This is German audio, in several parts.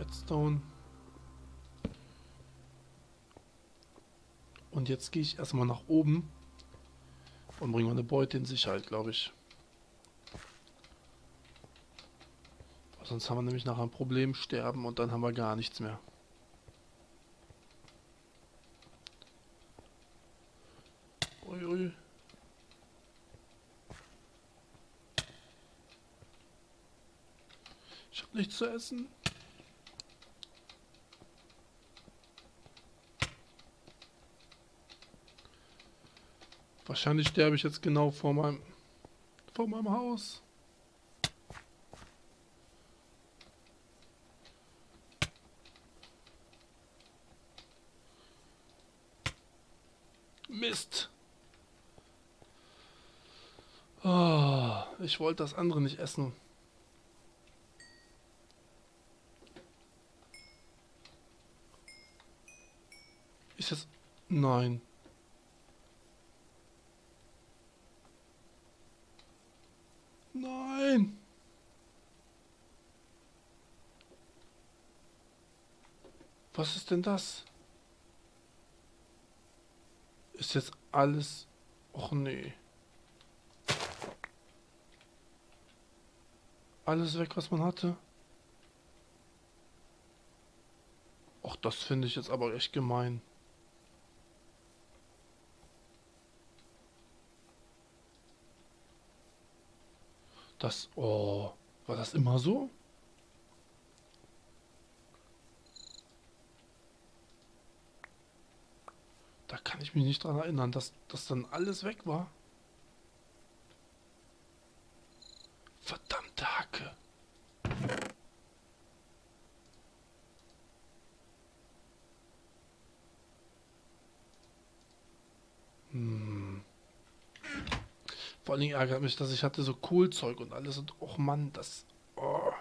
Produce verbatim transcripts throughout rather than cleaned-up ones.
Redstone. Und jetzt gehe ich erstmal nach oben und bringe meine Beute in Sicherheit, glaube ich. Sonst haben wir nämlich nachher ein Problem, sterben und dann haben wir gar nichts mehr. Ui, ui. Ich habe nichts zu essen. Wahrscheinlich sterbe ich jetzt genau vor meinem, vor meinem Haus. Mist. Oh, ich wollte das andere nicht essen. Ist das... Nein. Nein. Was ist denn das? Ist jetzt alles... Och nee. Alles weg, was man hatte? Och, das finde ich jetzt aber echt gemein. Das... Oh... War das immer so? Da kann ich mich nicht dran erinnern, dass das dann alles weg war. Verdammte Hacke. Hm. Vor allen Dingen ärgert mich, dass ich hatte so Kohlzeug und alles und och Mann, das... Oh.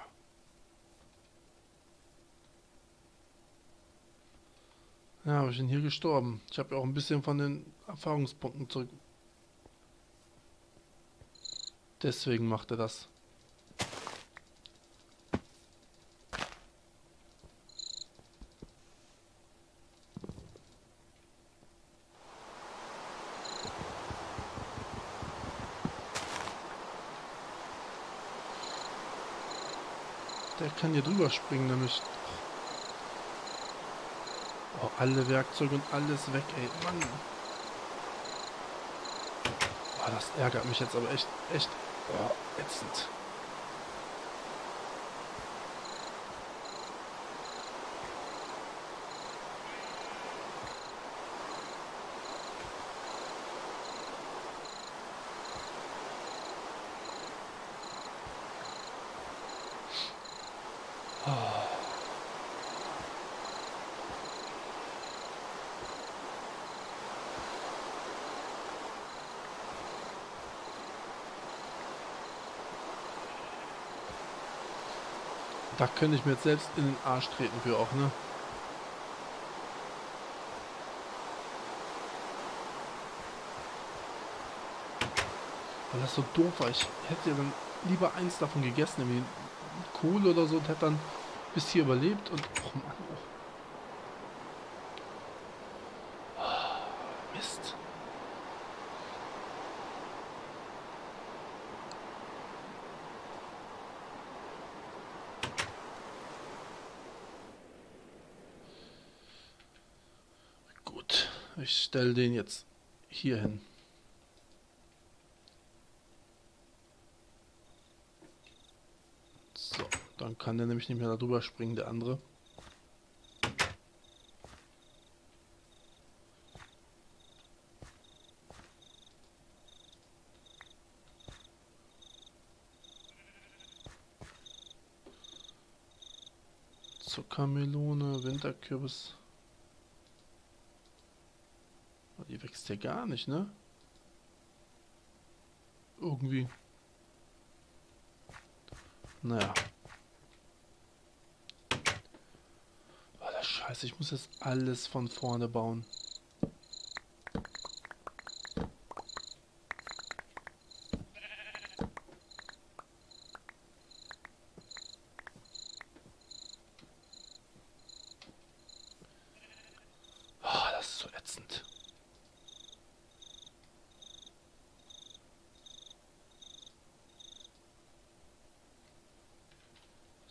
Ja, aber ich bin hier gestorben. Ich habe ja auch ein bisschen von den Erfahrungspunkten zurück. Deswegen macht er das. Der kann hier drüber springen, nämlich. Oh, alle Werkzeuge und alles weg, ey. Mann. Oh, das ärgert mich jetzt aber echt, echt. Oh, ätzend. Oh. Da könnte ich mir jetzt selbst in den Arsch treten für auch, ne? Weil das so doof war. Ich hätte ja dann lieber eins davon gegessen, irgendwie Kohle oder so, und hätte dann bis hier überlebt und... Och Mann, oh. Mist. Gut, ich stelle den jetzt hier hin. So, dann kann der nämlich nicht mehr darüber springen, der andere. Zuckermelone, Winterkürbis. Die wächst ja gar nicht, ne? Irgendwie. Naja. Oh, das Scheiße, ich muss jetzt alles von vorne bauen.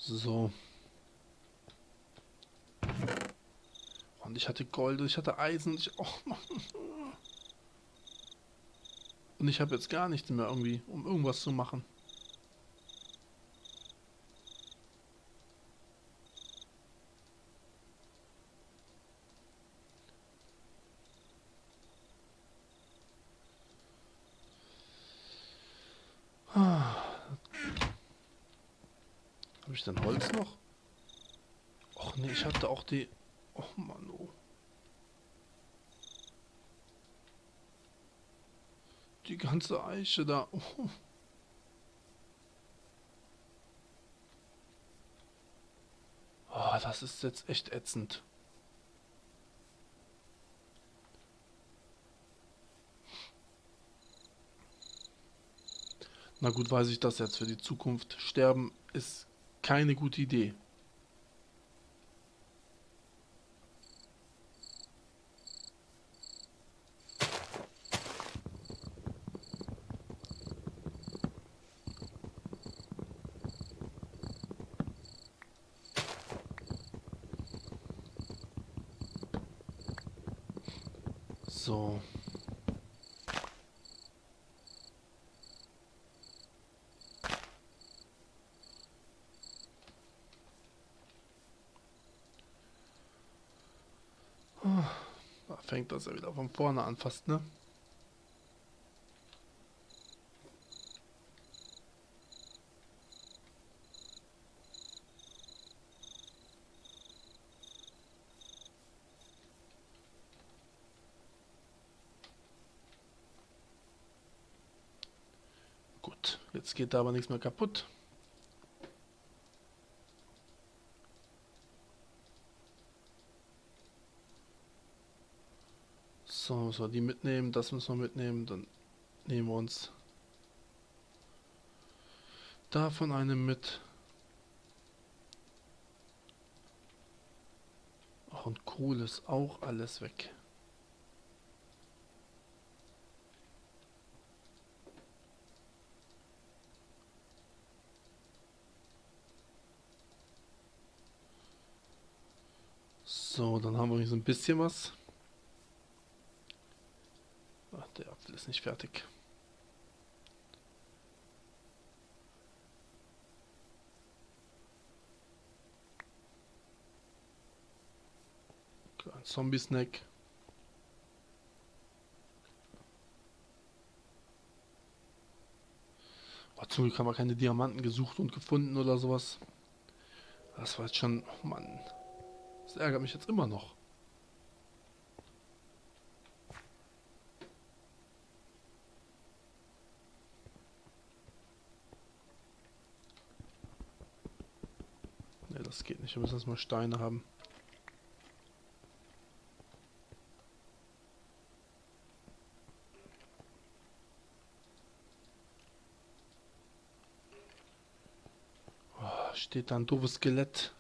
So. Und ich hatte Gold, ich hatte Eisen. Und ich, oh Mann. Und ich habe jetzt gar nichts mehr irgendwie, um irgendwas zu machen. Ah. Habe ich denn Holz noch? Och nee, ich hatte auch die... Oh Mann, oh. Die ganze Eiche da. Oh. Oh, das ist jetzt echt ätzend. Na gut, weiß ich das jetzt für die Zukunft. Sterben ist keine gute Idee. So. Da fängt das ja wieder von vorne an fast, ne? Gut, jetzt geht da aber nichts mehr kaputt. So, müssen wir die mitnehmen, das müssen wir mitnehmen, dann nehmen wir uns davon eine mit. Ach, und Kohle ist auch alles weg. So, dann haben wir hier so ein bisschen was. Ach, der Apfel ist nicht fertig. Ein Zombie-Snack. Oh, zum Glück haben wir keine Diamanten gesucht und gefunden oder sowas. Das war jetzt schon... Oh Mann. Das ärgert mich jetzt immer noch. Ne, das geht nicht. Wir müssen erstmal Steine haben. Oh, steht da ein doofes Skelett.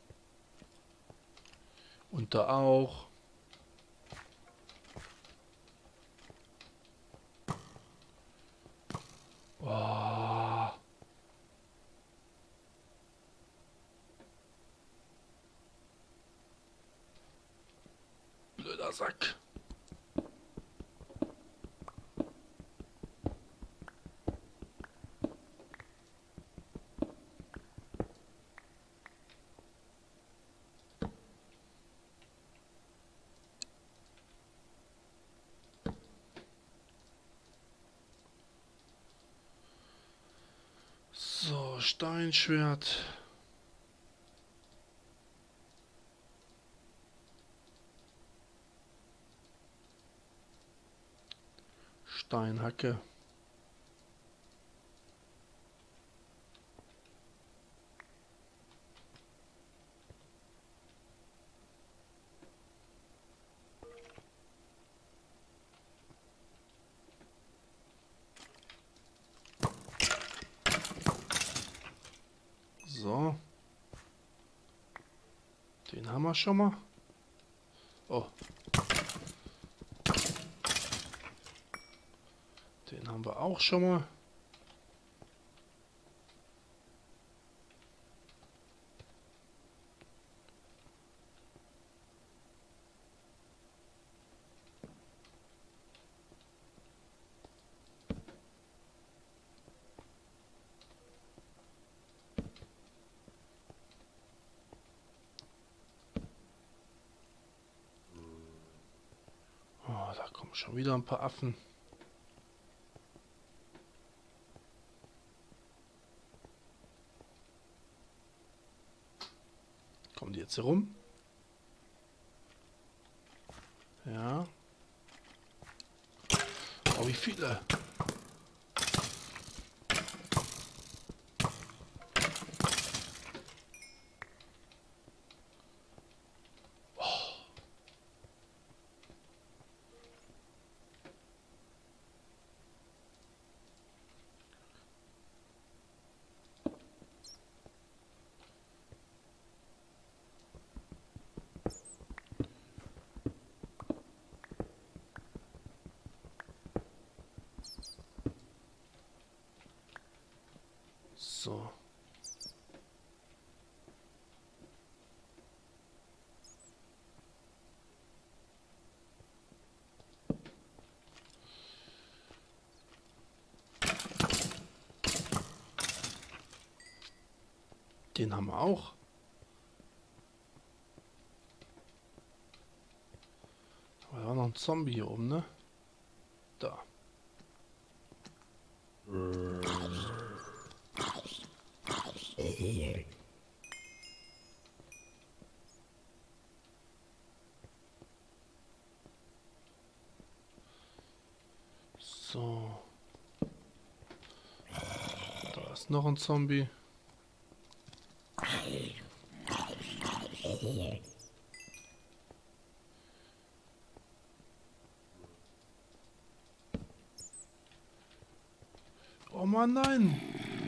Und da auch. Oh. Blöder Sack. So, Steinschwert. Steinhacke. So. Den haben wir schon mal. Oh. Den haben wir auch schon mal. Kommen schon wieder ein paar Affen. Kommen die jetzt hier rum? Ja. Oh, wie viele? So. Den haben wir auch. Aber da war noch ein Zombie hier oben, ne? Da. So. Da ist noch ein Zombie. Oh Mann, nein!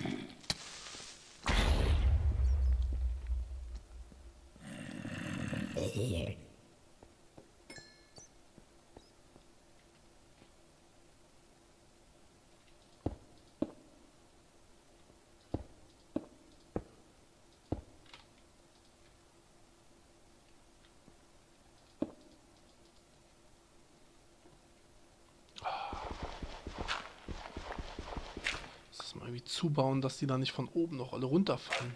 Das mal irgendwie zubauen, dass die da nicht von oben noch alle runterfallen.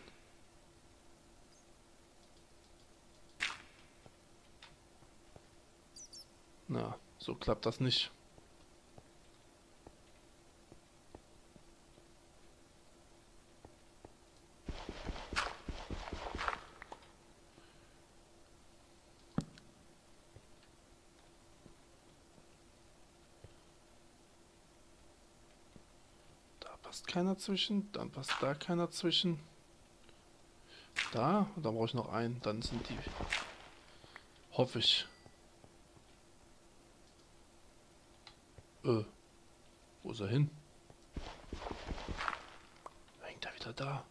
Na, so klappt das nicht. Passt keiner zwischen, dann passt da keiner zwischen. Da, und da brauche ich noch einen, dann sind die. Hoffe ich. Äh, wo ist er hin? Hängt er wieder da?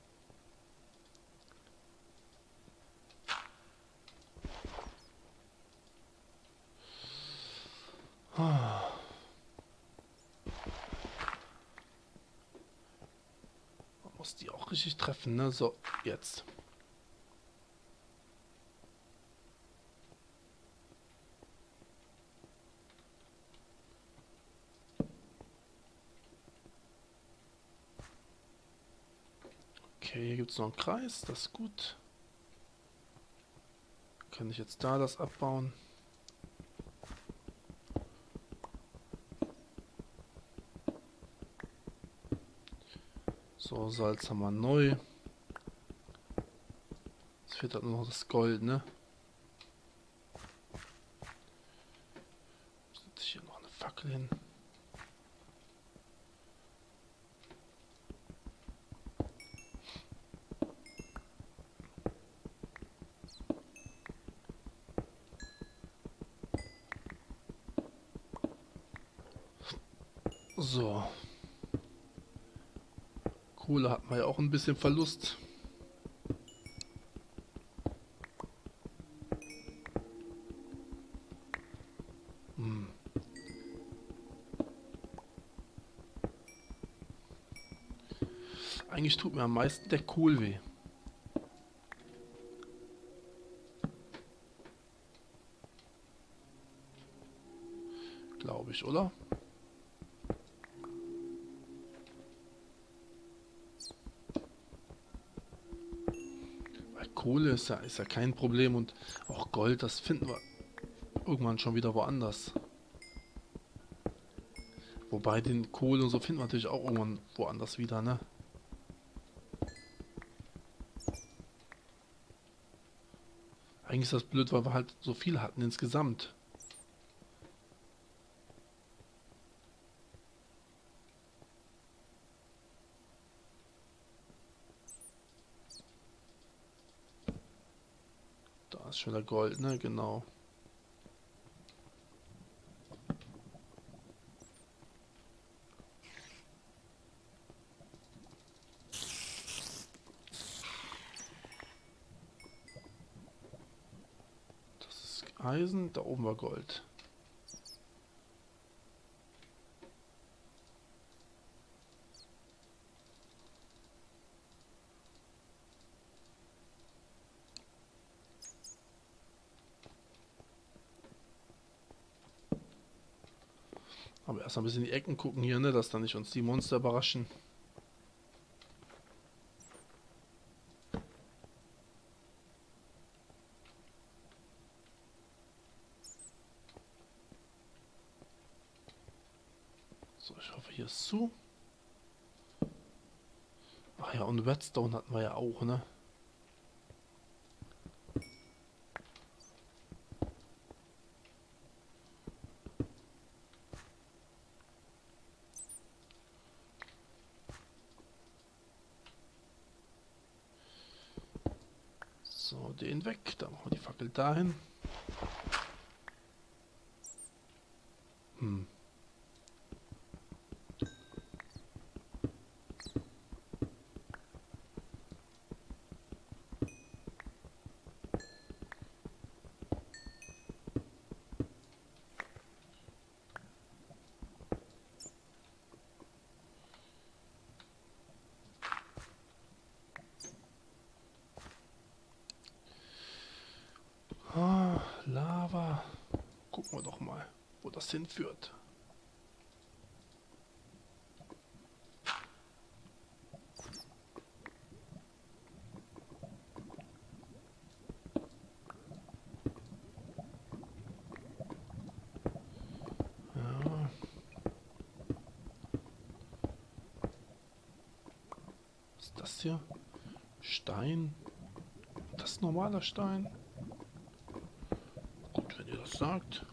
Ah. Muss die auch richtig treffen, ne? So, jetzt. Okay, hier gibt es noch einen Kreis, das ist gut. Kann ich jetzt da das abbauen? So, Salz haben wir neu. Es fehlt halt nur noch das Gold, ne? Setze ich hier noch eine Fackel hin. So. Kohle hat man ja auch ein bisschen Verlust. Hm. Eigentlich tut mir am meisten der Kohl weh. Glaube ich, oder? Kohle ist ja, ist ja kein Problem und auch Gold, das finden wir irgendwann schon wieder woanders. Wobei den Kohle und so finden wir natürlich auch irgendwann woanders wieder, ne? Eigentlich ist das blöd, weil wir halt so viel hatten insgesamt. Da ist schon wieder Gold, ne? Genau. Das ist Eisen, da oben war Gold. Aber erst mal ein bisschen in die Ecken gucken hier, ne? Dass da nicht uns die Monster überraschen. So, ich hoffe, hier ist zu. Ach ja, und Redstone hatten wir ja auch, ne? So, den weg. Dann machen wir die Fackel dahin. Hm. Ah, Lava. Gucken wir doch mal, wo das hinführt. Ja. Was ist das hier? Stein. Das ist normaler Stein. Gut, wenn ihr das sagt.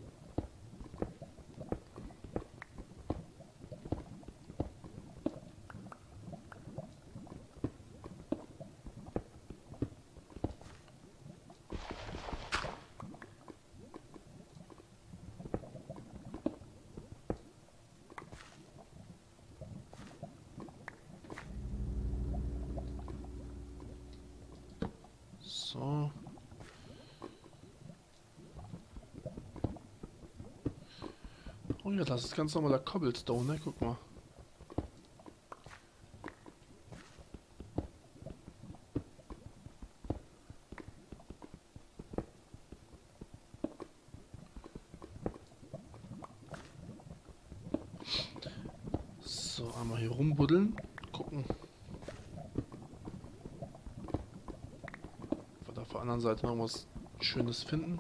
So. Oh ja, das ist ganz normaler Cobblestone, ne? Guck mal. So, einmal hier rumbuddeln. Gucken. Ob wir da auf der anderen Seite noch was Schönes finden.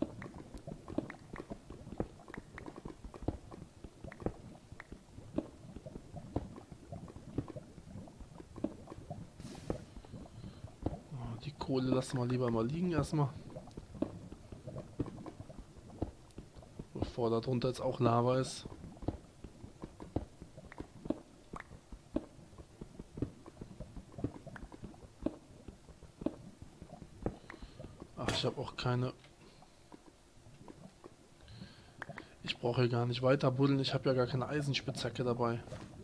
Die Kohle lassen wir lieber mal liegen erstmal. Bevor da drunter jetzt auch Lava ist. Ach, ich habe auch keine... Ich brauche hier gar nicht weiter buddeln. Ich habe ja gar keine Eisenspitzhacke dabei.